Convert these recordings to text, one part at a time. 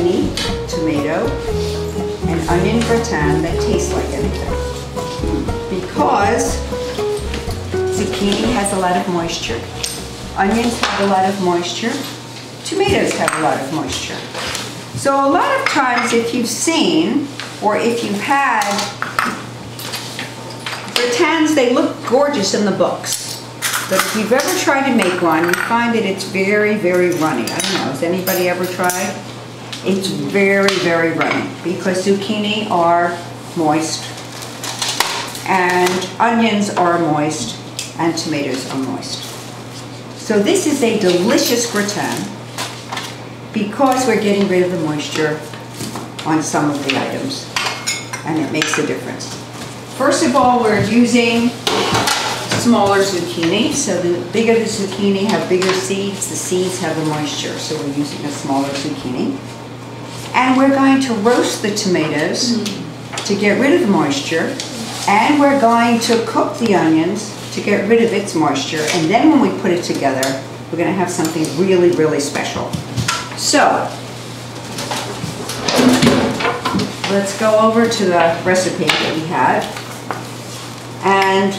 zucchini, tomato, and onion gratin that tastes like anything. Because zucchini has a lot of moisture, onions have a lot of moisture, tomatoes have a lot of moisture. So a lot of times if you've seen, or if you've had gratins, they look gorgeous in the books. But if you've ever tried to make one, you find that it's very, very runny. I don't know, has anybody ever tried? It's very, very runny because zucchini are moist, and onions are moist, and tomatoes are moist. So this is a delicious gratin because we're getting rid of the moisture on some of the items, and it makes a difference. First of all, we're using smaller zucchini, so the bigger the zucchini have bigger seeds, the seeds have the moisture, so we're using a smaller zucchini. And we're going to roast the tomatoes to get rid of the moisture, and we're going to cook the onions to get rid of its moisture, and then when we put it together, we're going to have something really, really special. So, let's go over to the recipe that we had, and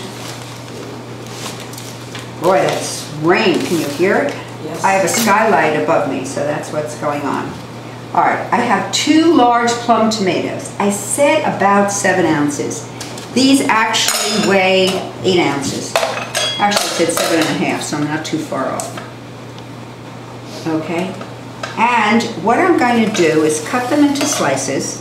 boy, that's rain. Can you hear it? Yes. I have a skylight above me, so that's what's going on. All right, I have 2 large plum tomatoes. I said about 7 ounces. These actually weigh 8 ounces. Actually, it said 7.5, so I'm not too far off. Okay, and what I'm going to do is cut them into slices.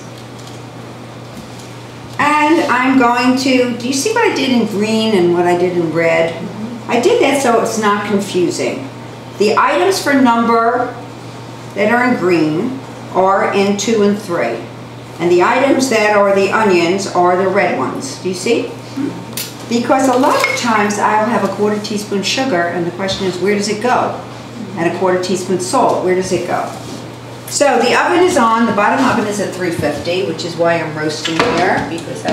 And I'm going to, do you see what I did in green and what I did in red? I did that so it's not confusing. The items for number that are in green are in 2 and 3. And the items that are the onions are the red ones. Do you see? Because a lot of times I'll have a 1/4 teaspoon sugar, and the question is, where does it go? And a 1/4 teaspoon salt, where does it go? So the oven is on, the bottom oven is at 350, which is why I'm roasting here, because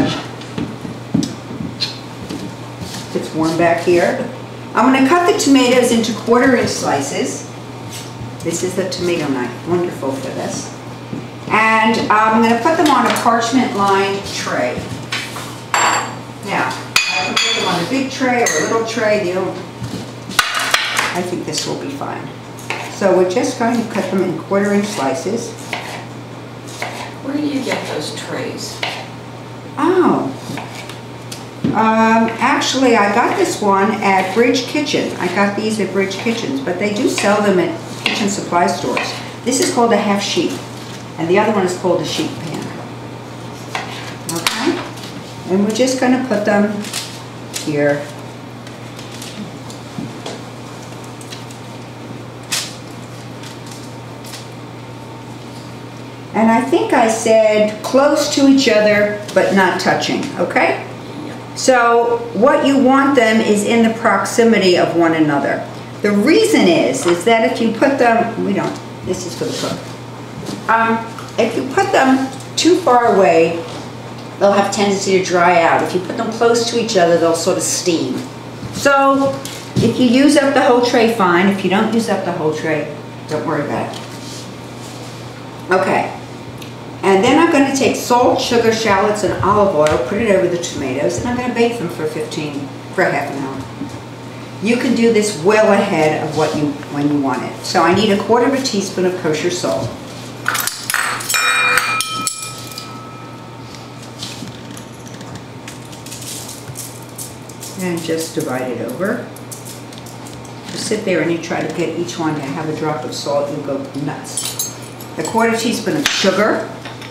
it's warm back here. I'm going to cut the tomatoes into 1/4-inch slices. This is the tomato knife, wonderful for this. And I'm going to put them on a parchment-lined tray. Now, I can put them on a big tray or a little tray. I think this will be fine. So we're just going to cut them in 1/4-inch slices. Where do you get those trays? Oh. Actually, I got this one at Bridge Kitchen. I got these at Bridge Kitchens, but they do sell them at kitchen supply stores. This is called a half sheet, and the other one is called a sheet pan. Okay? And we're just going to put them here. And I think I said close to each other, but not touching, okay? So what you want them is in the proximity of one another. The reason is that if you put them, this is for the cook. If you put them too far away, they'll have a tendency to dry out. If you put them close to each other, they'll sort of steam. So if you use up the whole tray, fine. If you don't use up the whole tray, don't worry about it. Okay. And then I'm going to take salt, sugar, shallots, and olive oil, put it over the tomatoes, and I'm going to bake them for half an hour. You can do this well ahead of when you want it. So I need a 1/4 teaspoon of kosher salt. And just divide it over. You sit there and you try to get each one to have a drop of salt, you'll go nuts. A 1/4 teaspoon of sugar.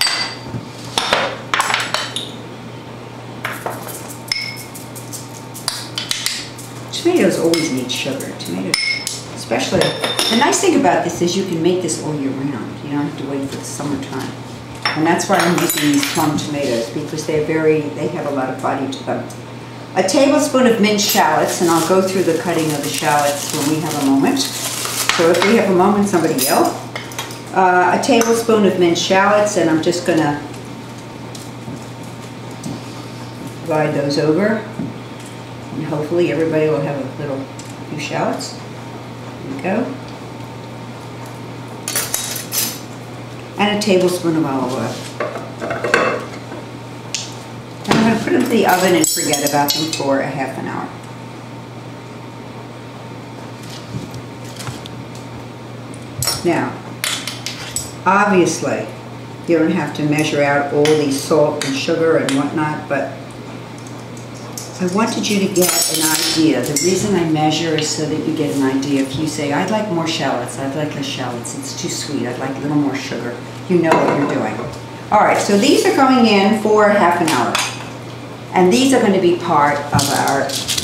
Tomatoes always need sugar. Tomatoes, especially. The nice thing about this is you can make this all year round. You don't have to wait for the summertime. And that's why I'm using these plum tomatoes, because they have a lot of body to them. A tablespoon of minced shallots, and I'll go through the cutting of the shallots when we have a moment. So if we have a moment, somebody yell. A tablespoon of minced shallots, and I'm just going to divide those over. And hopefully everybody will have a few shallots. There we go. and a tablespoon of olive oil. And I'm going to put them in the oven and forget about them for a half an hour. Now, obviously, you don't have to measure out all these salt and sugar and whatnot, but I wanted you to get an idea. The reason I measure is so that you get an idea. If you say, I'd like more shallots, I'd like less shallots, it's too sweet, I'd like a little more sugar, you know what you're doing. All right, so these are going in for half an hour. And these are going to be part of our,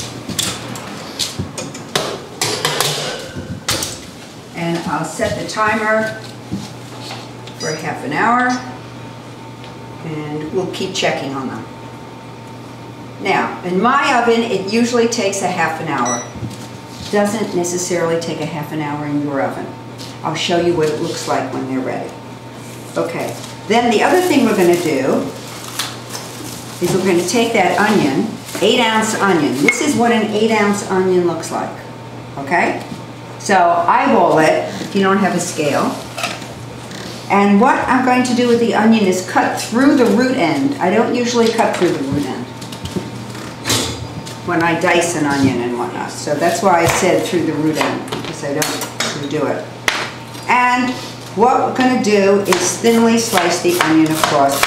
and I'll set the timer for half an hour, and we'll keep checking on them. Now, in my oven, it usually takes a half an hour. Doesn't necessarily take a half an hour in your oven. I'll show you what it looks like when they're ready. Okay, then the other thing we're going to do is we're going to take that onion, 8-ounce onion. This is what an 8-ounce onion looks like, okay? So eyeball it if you don't have a scale. And what I'm going to do with the onion is cut through the root end. I don't usually cut through the root end when I dice an onion and whatnot. So that's why I said through the root end, because I don't do it. And what we're going to do is thinly slice the onion across.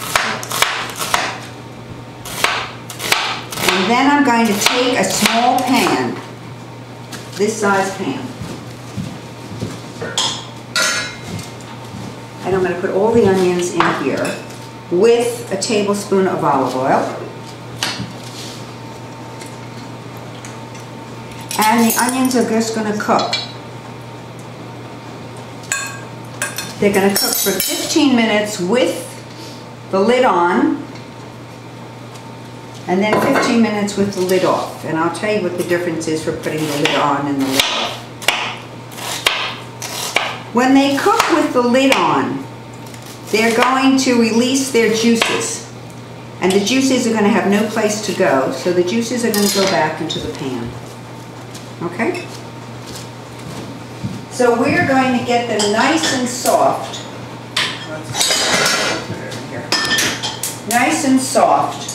And then I'm going to take a small pan, this size pan, and I'm going to put all the onions in here with a tablespoon of olive oil. And the onions are just going to cook. They're going to cook for 15 minutes with the lid on, and then 15 minutes with the lid off. And I'll tell you what the difference is for putting the lid on and the lid off. When they cook with the lid on, they're going to release their juices. And the juices are going to have no place to go, so the juices are going to go back into the pan. Okay? So we're going to get them nice and soft. Let's put it in here. Nice and soft.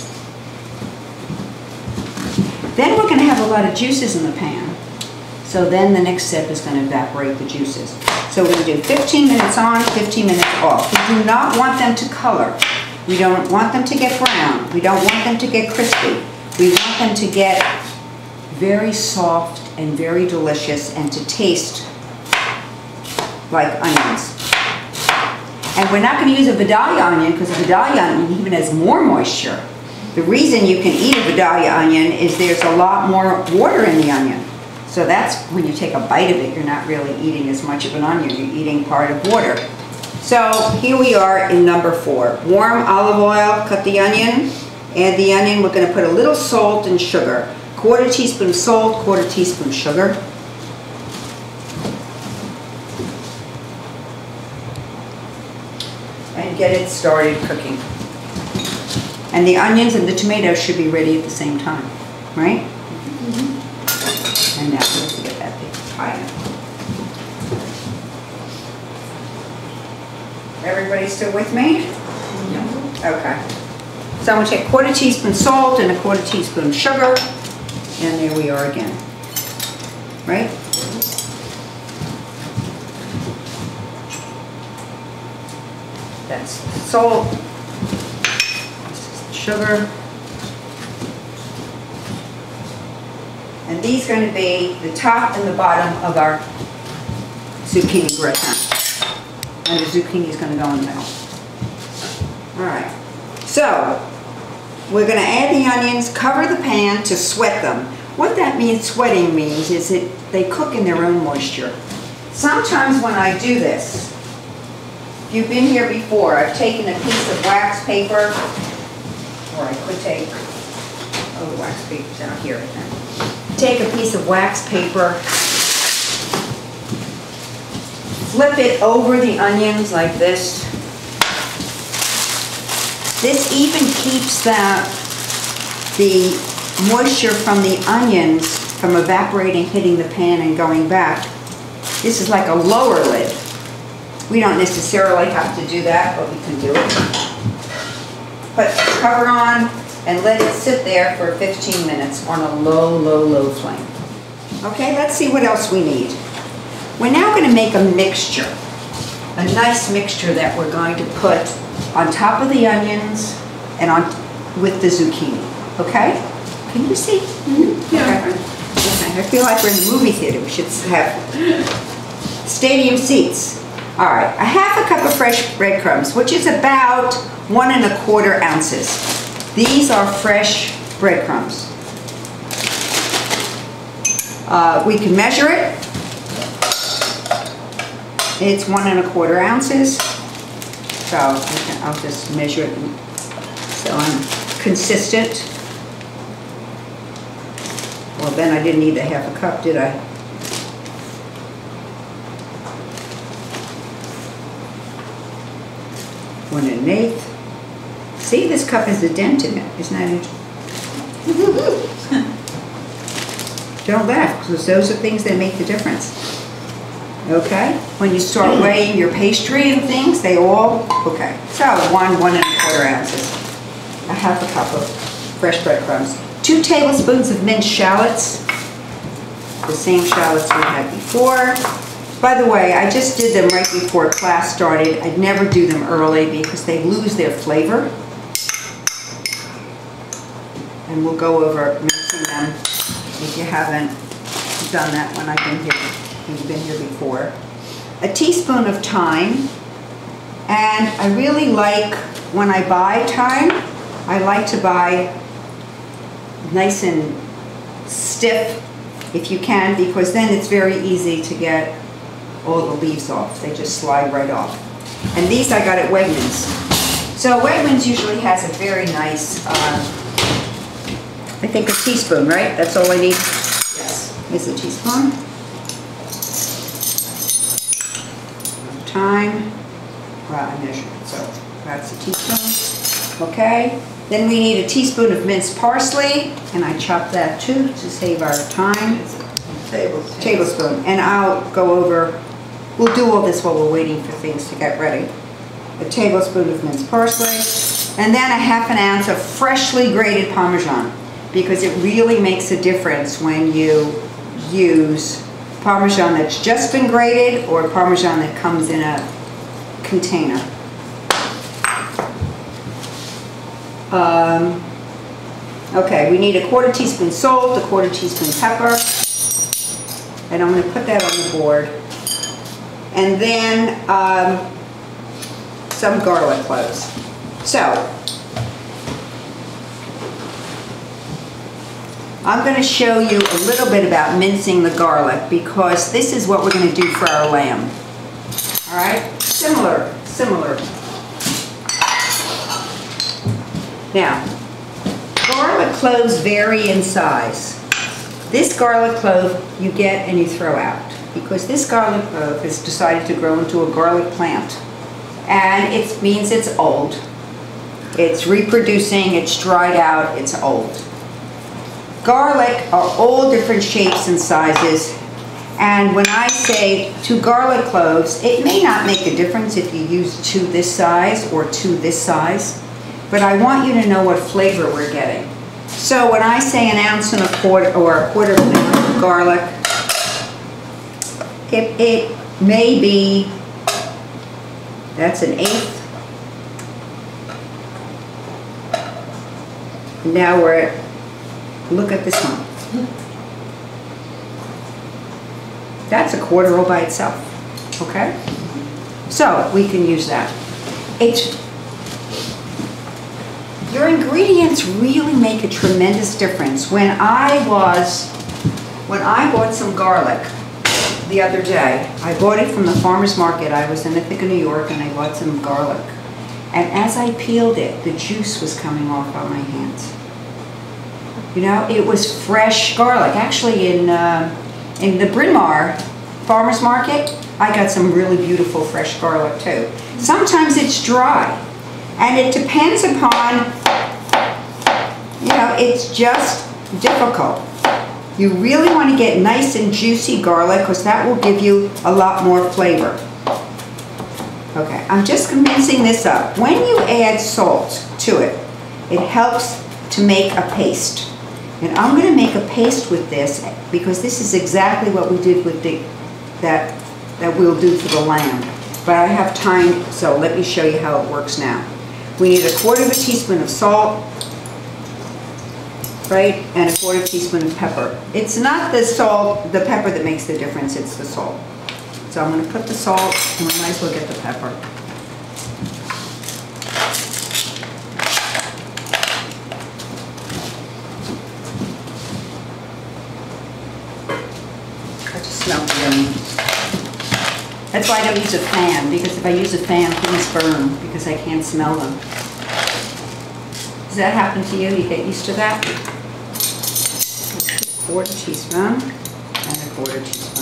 Then we're going to have a lot of juices in the pan. So then the next step is going to evaporate the juices. So we're going to do 15 minutes on, 15 minutes off. We do not want them to color. We don't want them to get brown. We don't want them to get crispy. We want them to get very soft and very delicious and to taste like onions. And we're not going to use a Vidalia onion because a Vidalia onion even has more moisture. The reason you can eat a Vidalia onion is there's a lot more water in the onion. So that's when you take a bite of it, you're not really eating as much of an onion, you're eating part of water. So here we are in number 4. Warm olive oil, cut the onion, add the onion. We're going to put a little salt and sugar. 1/4 teaspoon salt, 1/4 teaspoon sugar. And get it started cooking. And the onions and the tomatoes should be ready at the same time, right? Mm-hmm. And now let's get that big pie. Everybody still with me? Yeah. Okay. So I'm going to take 1/4 teaspoon salt and a 1/4 teaspoon sugar. And there we are again. Right? That's salt. This is sugar. And these are going to be the top and the bottom of our zucchini gratin. And the zucchini is going to go in the middle. Alright. So, we're going to add the onions, cover the pan to sweat them. What that means, sweating means, is that they cook in their own moisture. Sometimes when I do this, if you've been here before, I've taken a piece of wax paper, or I could take, oh, the wax paper's out here. Take a piece of wax paper, flip it over the onions like this. This even keeps the moisture from the onions from evaporating, hitting the pan and going back. This is like a lower lid. We don't necessarily have to do that, but we can do it. Put the cover on and let it sit there for 15 minutes on a low, low, low flame. Okay, let's see what else we need. We're now going to make a mixture, a nice mixture that we're going to put on top of the onions and on with the zucchini. Okay? Can you see? Mm-hmm. Yeah. Okay. I feel like we're in the movie theater. We should have stadium seats. All right, a half a cup of fresh breadcrumbs, which is about 1 1/4 ounces. These are fresh breadcrumbs. We can measure it. It's 1 1/4 ounces. So I'll just measure it so I'm consistent. Well, then I didn't need the half a cup, did I? One and an eighth. See, this cup has a dent in it. Isn't that interesting? Don't laugh, because those are things that make the difference. Okay? When you start weighing your pastry and things, they all, okay. So 1 1/4 ounces. A half a cup of fresh breadcrumbs. 2 tablespoons of minced shallots. The same shallots we had before. By the way, I just did them right before class started. I'd never do them early because they lose their flavor. And we'll go over mixing them if you haven't done that when you've been here before. A teaspoon of thyme. And I really like, when I buy thyme, I like to buy nice and stiff if you can, because then it's very easy to get all the leaves off. They just slide right off. And these I got at Wegmans. So Wegmans usually has a very nice, I think a teaspoon, right? That's all I need? Yes. Is a teaspoon. Thyme. Well, I measured it, so that's a teaspoon. Okay. Then we need a teaspoon of minced parsley, and I chopped that too to save our time. Tablespoon. And I'll go over, we'll do all this while we're waiting for things to get ready. A tablespoon of minced parsley, and then a half an ounce of freshly grated Parmesan, because it really makes a difference when you use Parmesan that's just been grated or Parmesan that comes in a container. Okay, we need a 1/4 teaspoon salt, a 1/4 teaspoon pepper, and I'm going to put that on the board. And then some garlic cloves. So, I'm going to show you a little bit about mincing the garlic, because this is what we're going to do for our lamb. All right? Similar. Now, garlic cloves vary in size. This garlic clove you get and you throw out, because this garlic clove has decided to grow into a garlic plant. And it means it's old. It's reproducing, it's dried out, it's old. Garlic are all different shapes and sizes. And when I say 2 garlic cloves, it may not make a difference if you use 2 this size or 2 this size. But I want you to know what flavor we're getting. So when I say 1 1/4 ounces or a 1/4 of garlic, it may be, that's 1/8. Now we're at, look at this one. That's a 1/4 all by itself, okay? So we can use that. Your ingredients really make a tremendous difference. When I bought some garlic the other day, I bought it from the farmer's market. I was in Ithaca, New York, and I bought some garlic. And as I peeled it, the juice was coming off on my hands. You know, it was fresh garlic. Actually, in the Bryn Mawr farmer's market, I got some really beautiful fresh garlic too. Sometimes it's dry. And it depends upon, you know, it's just difficult. You really want to get nice and juicy garlic, because that will give you a lot more flavor. Okay, I'm just mixing this up. When you add salt to it, it helps to make a paste. And I'm going to make a paste with this because this is exactly what we did with that we'll do for the lamb. But I have time, so let me show you how it works now. We need 1/4 teaspoon of salt, right, and 1/4 teaspoon of pepper. It's not the salt, the pepper that makes the difference, it's the salt. So I'm going to put the salt, and we might as well get the pepper. I just smell yummy. That's why I don't use a fan, because if I use a fan, things burn, because I can't smell them. Does that happen to you? You get used to that? 1/4 teaspoon and 1/4 teaspoon.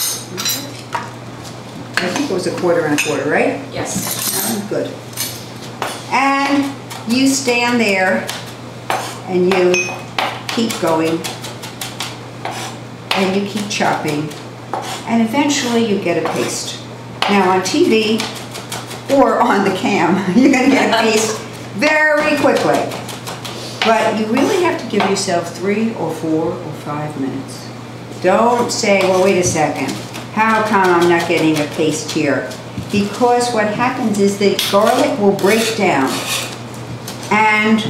I think it was 1/4 and 1/4, right? Yes. Good. And you stand there and you keep going and you keep chopping and eventually you get a paste. Now on TV or on the cam, you're going to get a paste very quickly. But you really have to give yourself 3 or 4 or 5 minutes. Don't say, well, wait a second. How come I'm not getting a paste here? Because what happens is the garlic will break down. And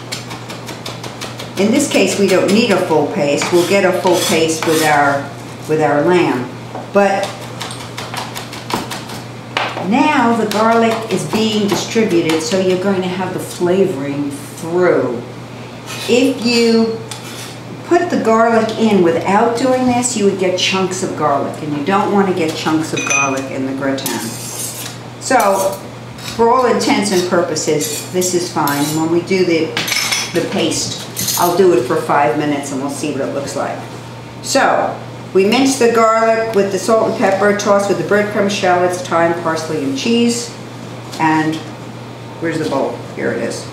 in this case, we don't need a full paste. We'll get a full paste with our lamb. But now the garlic is being distributed, so you're going to have the flavoring through. If you put the garlic in without doing this, you would get chunks of garlic, and you don't want to get chunks of garlic in the gratin. So, for all intents and purposes, this is fine. When we do the paste, I'll do it for 5 minutes and we'll see what it looks like. So, we mince the garlic with the salt and pepper, toss with the breadcrumb, shallots, thyme, parsley, and cheese. And where's the bowl? Here it is.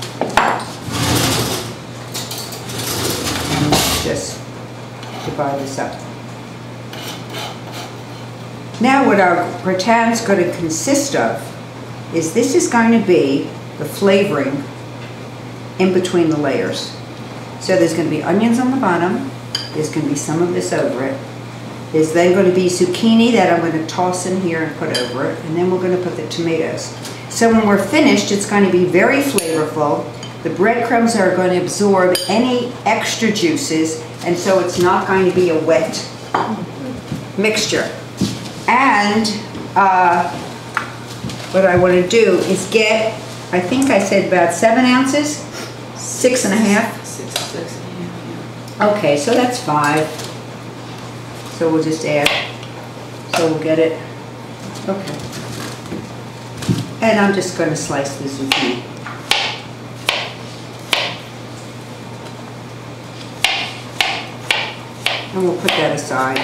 Just divide this up. Now what our gratin is going to consist of is this is going to be the flavoring in between the layers. So there's going to be onions on the bottom, there's going to be some of this over it, there's then going to be zucchini that I'm going to toss in here and put over it, and then we're going to put the tomatoes. So when we're finished, it's going to be very flavorful. The breadcrumbs are going to absorb any extra juices, and so it's not going to be a wet mixture. And what I want to do is get, I think I said about 7 ounces, 6 1/2. 6 1/2, yeah. Okay, so that's 5. So we'll just add, so we'll get it, okay. And I'm just going to slice the zucchini. And we'll put that aside.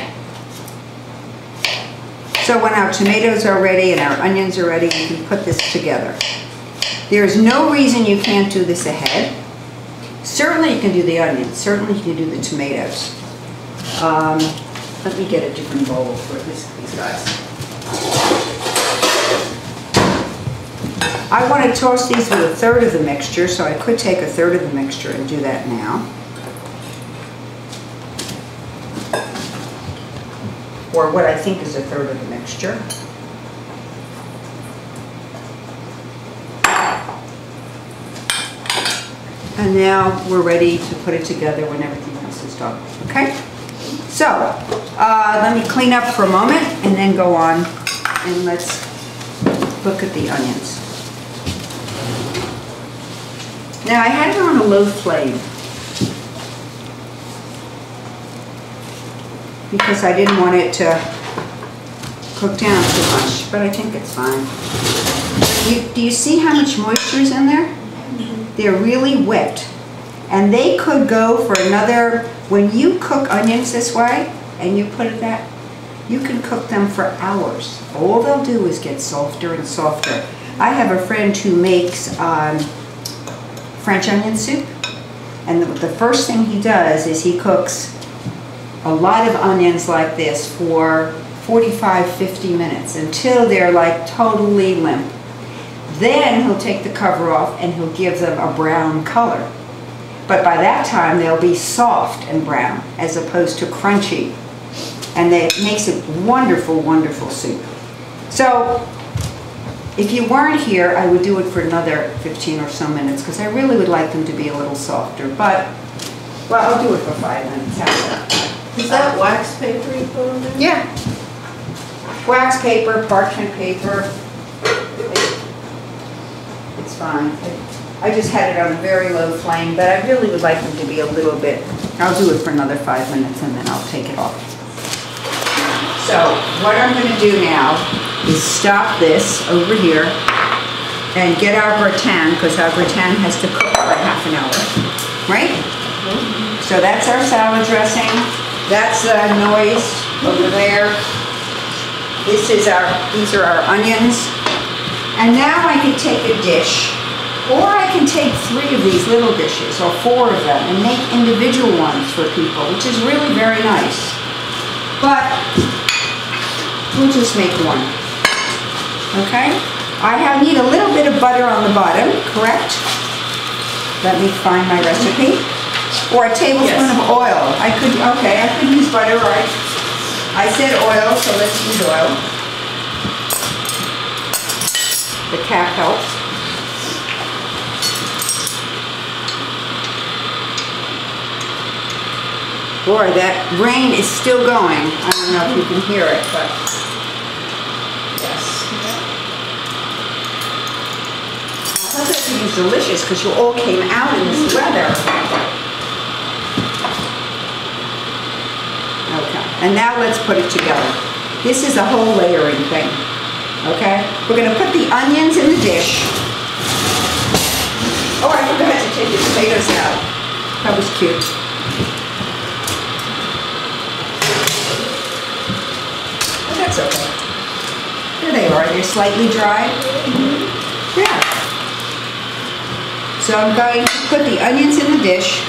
So when our tomatoes are ready and our onions are ready, you can put this together. There's no reason you can't do this ahead. Certainly you can do the onions. Certainly you can do the tomatoes. Let me get a different bowl for these guys. I want to toss these with 1/3 of the mixture, so I could take 1/3 of the mixture and do that now. Or what I think is 1/3 of the mixture. And now we're ready to put it together when everything else is done. Okay? So, let me clean up for a moment and then go on and let's look at the onions. Now I had it on a low flame because I didn't want it to cook down too much, but I think it's fine. Do you see how much moisture is in there? They're really wet, and they could go for another, when you cook onions this way and you put it that, you can cook them for hours. All they'll do is get softer and softer. I have a friend who makes French onion soup, and the first thing he does is he cooks a lot of onions like this for 45, 50 minutes until they're like totally limp. Then he'll take the cover off and he'll give them a brown color. But by that time they'll be soft and brown as opposed to crunchy. And that makes it wonderful, wonderful soup. So if you weren't here, I would do it for another 15 or so minutes because I really would like them to be a little softer. But, well, I'll do it for 5 minutes. How's that? Is that wax paper you put on there? Yeah. Wax paper, parchment paper. It's fine. I just had it on a very low flame, but I really would like them to be a little bit. I'll do it for another 5 minutes and then I'll take it off. So what I'm going to do now is stop this over here and get our gratin, because our gratin has to cook for half an hour, right? Mm-hmm. So that's our salad dressing. That's the noise over there. These are our onions. And now I can take a dish, or I can take 3 of these little dishes, or 4 of them, and make individual ones for people, which is really very nice. But we'll just make one, okay? I need a little bit of butter on the bottom, correct? Let me find my recipe. Or a tablespoon of oil. I could use butter, right? I said oil, so let's use oil. The cap helps. Boy, that rain is still going. I don't know if you can hear it, but yes. I thought that was delicious because you all came out in this weather. Okay, and now let's put it together. This is a whole layering thing. Okay, we're going to put the onions in the dish. Oh, I forgot to take the potatoes out. That was cute. That's okay. There they are. They're slightly dry. Mm-hmm. Yeah. So I'm going to put the onions in the dish.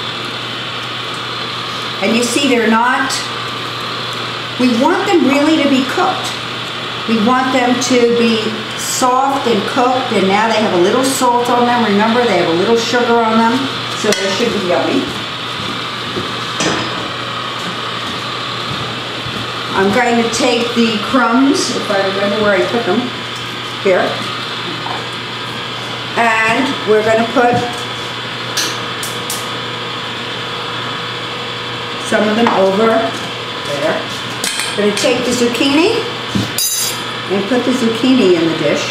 And you see they're not, we want them really to be cooked. We want them to be soft and cooked, and now they have a little salt on them. Remember, they have a little sugar on them, so they should be yummy. I'm going to take the crumbs, if I remember where I put them, here. And we're going to put some of them over there. I'm going to take the zucchini and put the zucchini in the dish.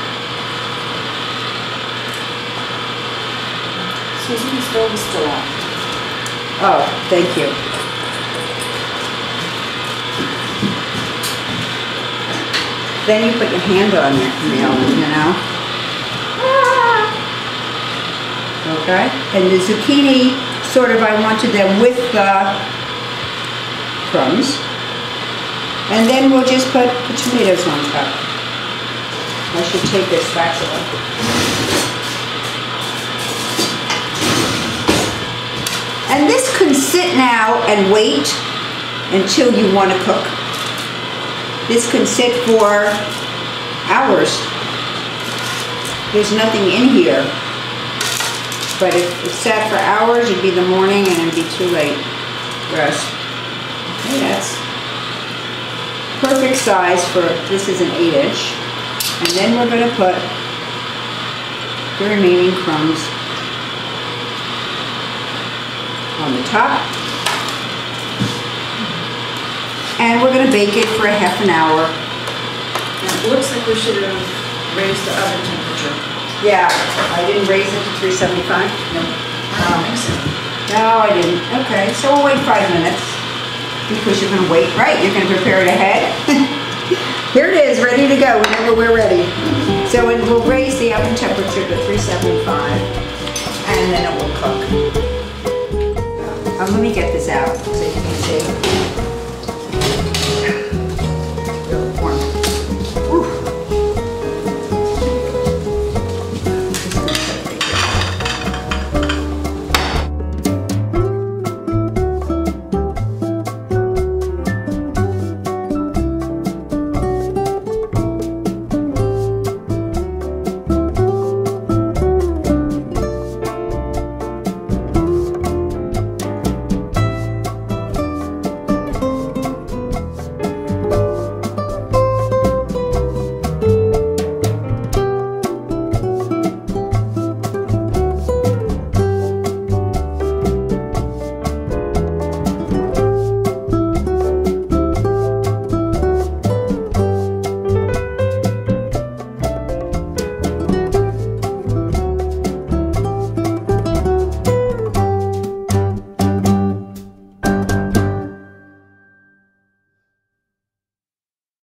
Susan, the stove is still on. Oh, thank you. Then you put your hand on it, you know. Okay, and the zucchini, sort of, I wanted them with the crumbs. And then we'll just put the tomatoes on top. I should take this spatula. And this can sit now and wait until you want to cook. This can sit for hours. There's nothing in here. But if it sat for hours, it'd be the morning and it'd be too late for us. Okay, that's perfect size for, this is an 8-inch. And then we're going to put the remaining crumbs on the top. And we're going to bake it for a half an hour. It looks like we should have raised the oven temperature. Yeah, I didn't raise it to 375? No. I don't think so. No, I didn't. Okay, so we'll wait 5 minutes. Because you're going to wait, right? You're going to prepare it ahead. Here it is, ready to go whenever we're ready. So we'll raise the oven temperature to 375, and then it will cook. Let me get this out.